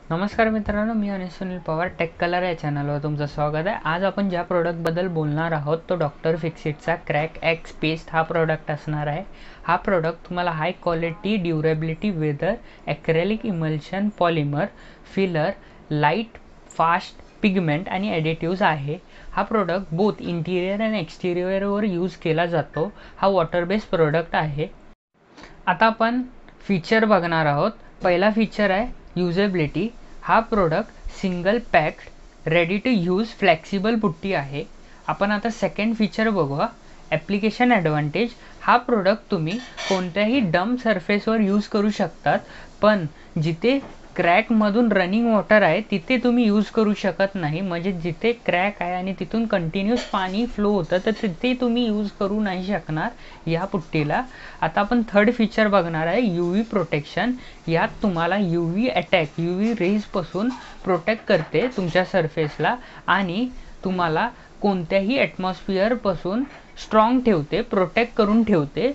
नमस्कार मित्रांनो, मी अनिश सुनील पवार टेक कलर या चॅनलवर तुमचं स्वागत आहे। आज आपण ज्या प्रोडक्टबद्दल बोलणार आहोत तो डॉक्टर फिक्सिटचा क्रॅक एक्स पेस्ट हा प्रोडक्ट असणार आहे। हा प्रोडक्ट तुम्हाला high quality durability weather acrylic emulsion polymer filler light fast pigment आणि ॲडिटिव्स आहे। हा प्रोडक्ट बोथ इंटिरियर आणि एक्सटिरियरवर यूज केला जातो। हा वॉटर बेस्ड प्रोडक्ट आहे। आता आपण फीचर बघणार आहोत। पहिला फीचर आहे युजेबिलिटी। हा product single packed ready to use flexible putty आहे। आपण आता सेकंड फीचर बघूया, ॲप्लिकेशन ॲडव्हान्टेज। हा प्रोडक्ट तुम्ही कोणत्याही डम सरफेसवर यूज करू शकतात, पण जिथे क्रॅकमधून रनिंग वॉटर आहे तिथे तुम्ही यूज करू शकत नाही। म्हणजे जिथे क्रॅक आहे आणि तिथून कंटिन्यूस पाणी फ्लो होतं तर तिथे तुम्ही यूज करू नाही शकणार या पुट्टीला। आता आपण थर्ड फीचर बघणार आहे UV प्रोटेक्शन। यात तुम्हाला UV अटॅक UV रेजपासून प्रोटेक्ट करते तुमच्या सरफेसला आणि तुम्हाला कोणत्याही ॲटमॉस्फिअरपासून स्ट्रॉंग ठेवते, प्रोटेक्ट करून ठेवते।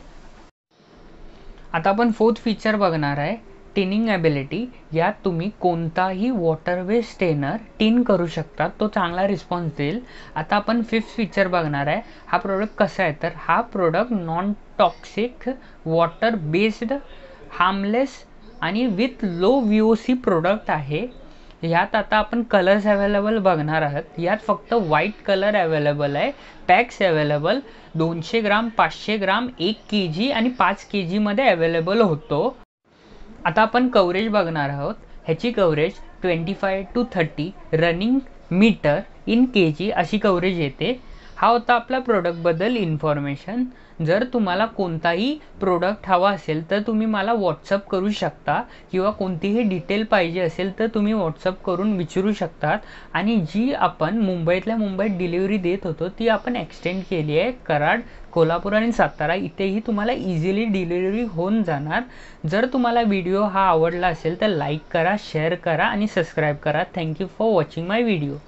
आता आपण फोर्थ फीचर बघणार आहे टिनिंग ॲबिलिटी। यात तुम्ही कोणताही वॉटर बेस्ड टेनर टिन करू शकता, तो चांगला रिस्पॉन्स देईल। आता आपण फिफ्थ फीचर बघणार आहे। हा प्रोडक्ट कसा आहे तर हा product non toxic water based harmless आणि विथ लो VOC प्रोडक्ट आहे। यात आता आपण कलर्स अवेलेबल बघणार आहात। यात फक्त व्हाईट कलर अवेलेबल आहे। Packs available 200 gram 500 gram 1 kg आणि 5 kg मध्ये अवेलेबल होतो। आता आपण कव्हरेज बघणार आहोत। ह्याची coverage 25 to 30 running metre in kg अशी कव्हरेज येते। हा होता आपला प्रोडक्टबद्दल इन्फॉर्मेशन। जर तुम्हाला कोणताही प्रोडक्ट हवा असेल तर तुम्ही मला व्हॉट्सअप करू शकता किंवा कोणतीही डिटेल पाहिजे असेल तर तुम्ही व्हॉट्सअप करून विचारू शकतात। आणि जी आपण मुंबईतल्या मुंबईत डिलिव्हरी देत होतो ती आपण एक्सटेंड केली आहे। कराड, कोल्हापूर आणि सातारा इथेही तुम्हाला इझिली डिलिव्हरी होऊन जाणार। जर तुम्हाला व्हिडिओ हा आवडला असेल तर लाईक करा, शेअर करा आणि सबस्क्राईब करा। Thank you for watching my video.